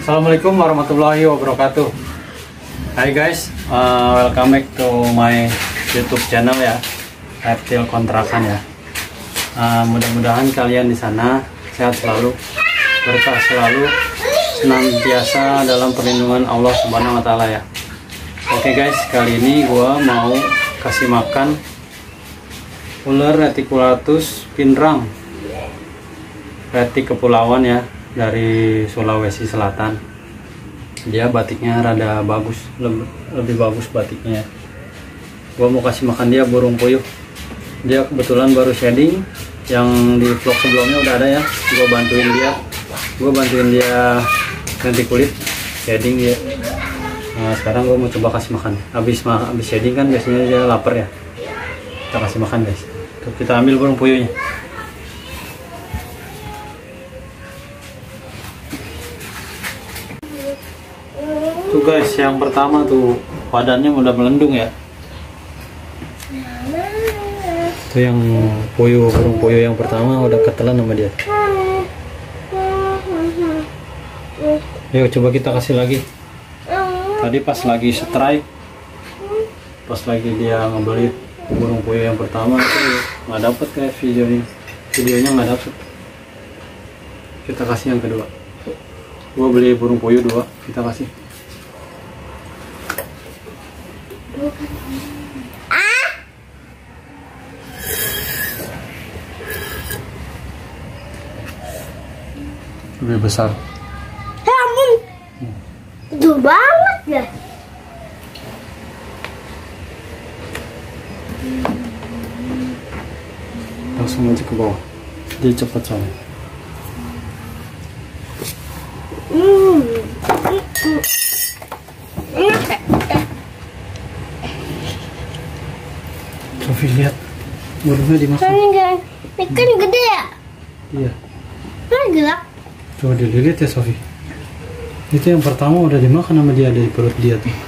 Assalamualaikum warahmatullahi wabarakatuh. Hai guys, welcome back to my YouTube channel ya, Reptil Kontrakan ya. Mudah-mudahan kalian di sana sehat selalu, berkah selalu, senantiasa dalam perlindungan Allah Subhanahu Wa Taala ya. Oke guys, kali ini gua mau kasih makan ular reticulatus pinrang, retik kepulauan ya, dari Sulawesi Selatan. Dia batiknya rada bagus, lebih bagus batiknya. Gua mau kasih makan dia burung puyuh. Dia kebetulan baru shading, yang di vlog sebelumnya udah ada ya. Gua bantuin dia ganti kulit, shading dia. Nah, sekarang gua mau coba kasih makan. Habis shading kan biasanya dia lapar ya. Kita kasih makan guys. Kita ambil burung puyuhnya. Tuh guys, yang pertama tuh badannya udah melendung ya. Tuh yang burung puyuh yang pertama udah ketelan sama dia. Yuk coba kita kasih lagi. Tadi pas lagi strike, pas lagi dia ngebelit burung puyuh yang pertama tuh nggak dapet kayak videonya nggak dapet. Kita kasih yang kedua. Gua beli burung puyuh 2, kita kasih. Lebih besar. Gede banget ya. Langsung aja ke bawah. Dia cepat soalnya. Sofi lihat burungnya dimakan. Ikan gede ya? Iya. Gerak. Coba dilihat ya Sofi. Itu yang pertama udah dimakan sama dia dari perut dia tuh.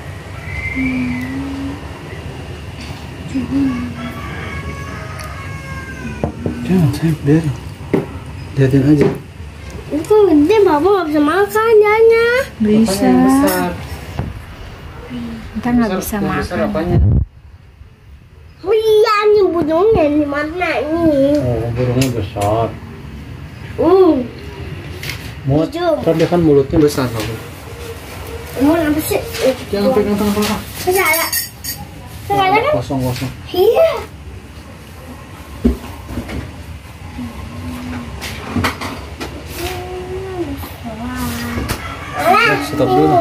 Jangan sayang, biarin. Lihatin aja. Itu gede, Bapak nggak bisa makan jadinya. Bisa. Ntar nggak bisa Besar makan. apanya? Oh iya, nih burungnya di mana nih? Oh, burungnya besar. Muat. Hijau. Ntar dia kan mulutnya besar kamu. Mau apa sih? Jangan pegang tangan kakak. Salah. Salah kan? Kosong. Iya. Stop dulu.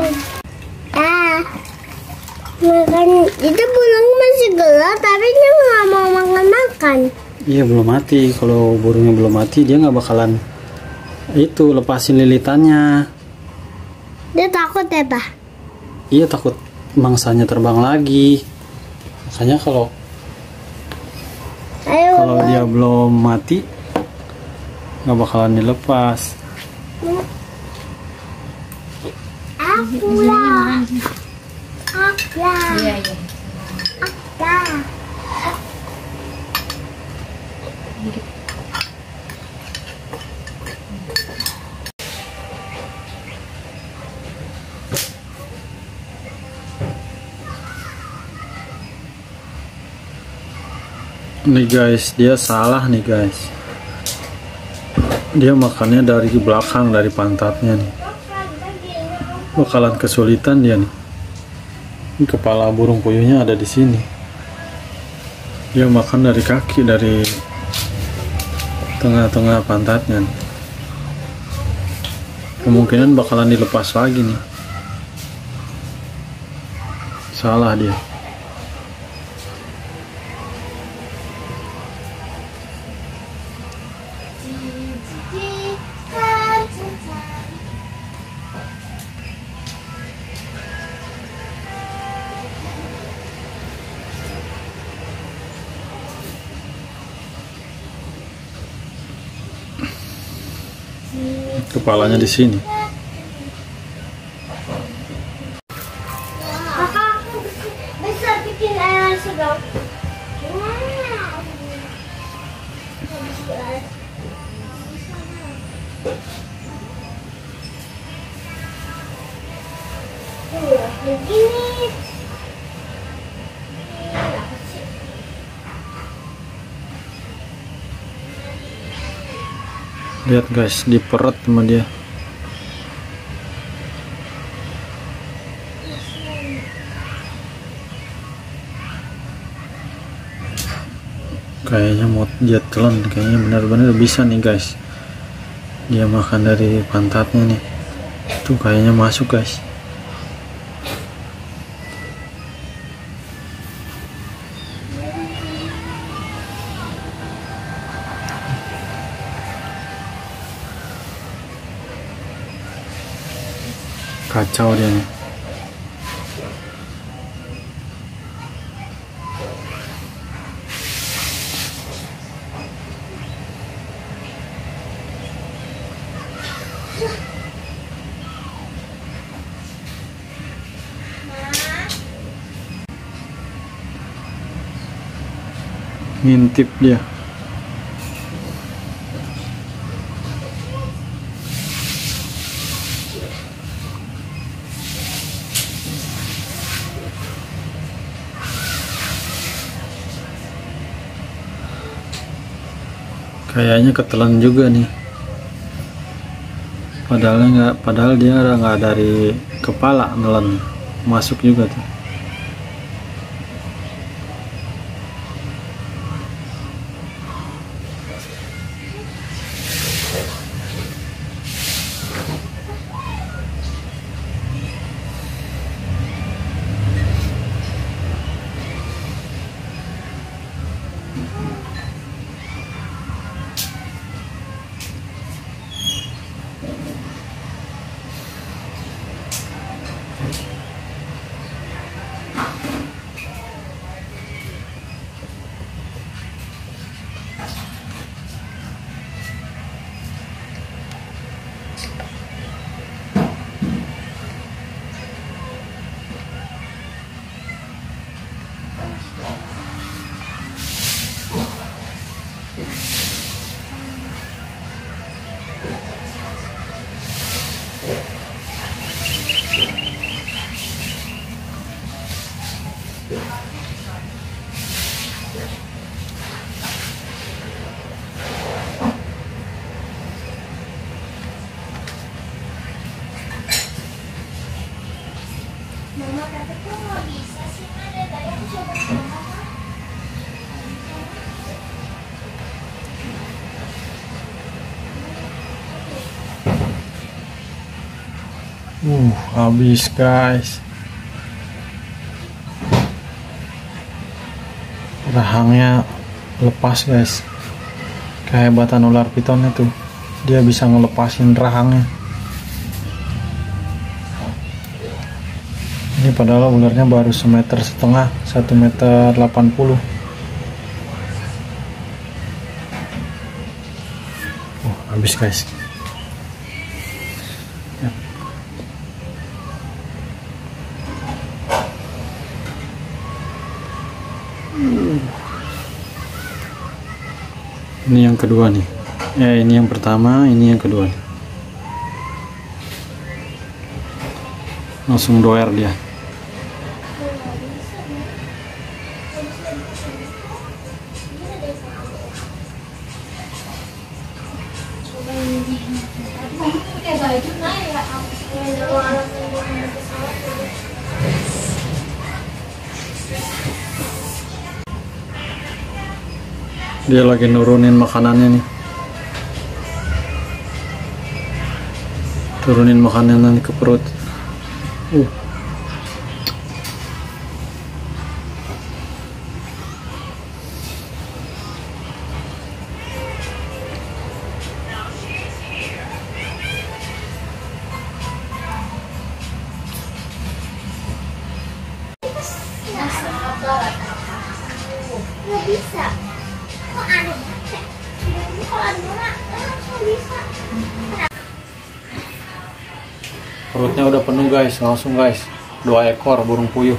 Makan itu burung masih gelap tapi dia nggak mau makan. Iya belum mati. Kalau burungnya belum mati dia nggak bakalan itu lepasin lilitannya. Dia takut ya Pak? Iya takut mangsanya terbang lagi. Makanya kalau dia belum mati nggak bakalan dilepas. Aku lah. Iya. Nih guys, dia salah nih guys. Dia makannya dari belakang, dari pantatnya nih. Bakalan kesulitan dia nih. Ini kepala burung puyuhnya ada di sini. Dia makan dari kaki, dari tengah-tengah pantatnya nih. Kemungkinan bakalan dilepas lagi nih. Salah dia. Kepalanya di sini. Kakak, aku bisa bikin air sedang. begini. Lihat guys, di perut sama dia. Kayaknya mau dia telan, kayaknya benar-benar bisa nih guys. Dia makan dari pantatnya nih. Tuh kayaknya masuk guys. Kacau dia nih. Ngintip dia. Kayaknya ketelan juga nih. Padahal dia nggak dari kepala nelan, masuk juga tuh. Mama kata kok nggak bisa sih, ada tadi aku coba sama mama. Habis guys. Rahangnya lepas guys. Kehebatan ular piton itu, dia bisa ngelepasin rahangnya. Ini padahal ularnya baru 1,5 meter, 1,80 meter. Habis guys. Ya. Ini yang kedua nih. Ini yang pertama, ini yang kedua nih. Langsung doer dia. Dia lagi nurunin makanannya nih. Turunin makanan ke perut. Nggak bisa. Kok aneh banget? Kalau Nora nggak bisa. Perutnya udah penuh guys, langsung guys. 2 ekor burung puyuh.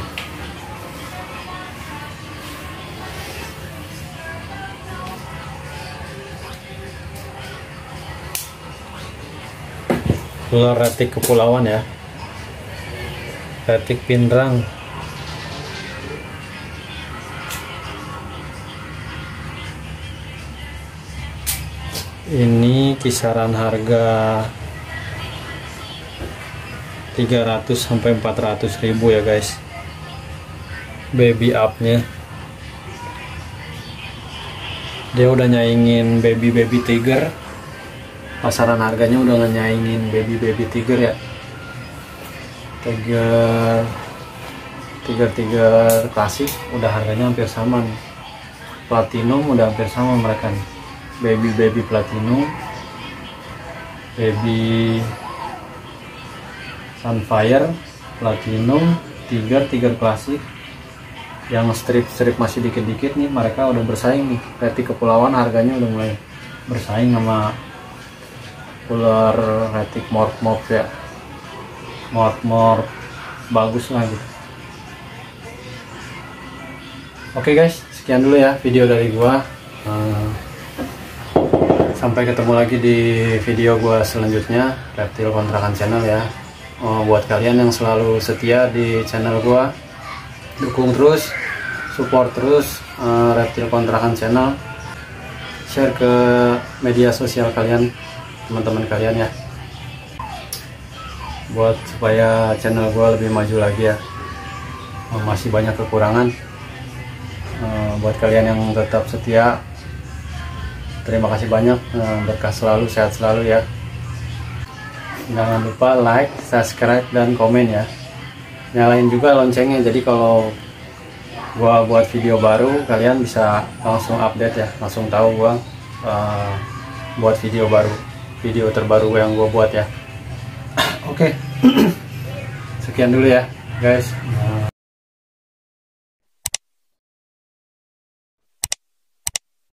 Ular retik kepulauan ya. retik pinrang. Ini kisaran harga 300 sampai 400 ribu ya guys, baby up-nya. Dia udah nyaingin baby tiger, pasaran harganya udah nyaingin baby tiger ya. Tiger klasik udah harganya hampir sama nih. Platinum udah hampir sama mereka nih. Baby platinum, baby sunfire platinum, tiger klasik. Yang strip masih dikit-dikit nih, mereka udah bersaing nih. Retik kepulauan harganya udah mulai bersaing sama ular retik morph ya. Morph bagus lah gitu. Oke guys, sekian dulu ya video dari gua. Sampai ketemu lagi di video gua selanjutnya, Reptil Kontrakan Channel ya. Buat kalian yang selalu setia di channel gua, dukung terus, support terus Reptil Kontrakan Channel, share ke media sosial kalian, teman-teman kalian ya, buat supaya channel gua lebih maju lagi ya. Masih banyak kekurangan. Buat kalian yang tetap setia, terima kasih banyak, berkah selalu, sehat selalu ya. Jangan lupa like, subscribe, dan komen ya. Nyalain juga loncengnya, jadi kalau gua buat video baru kalian bisa langsung update ya, langsung tahu gua buat video baru, video terbaru yang gua buat ya. Oke. Sekian dulu ya guys.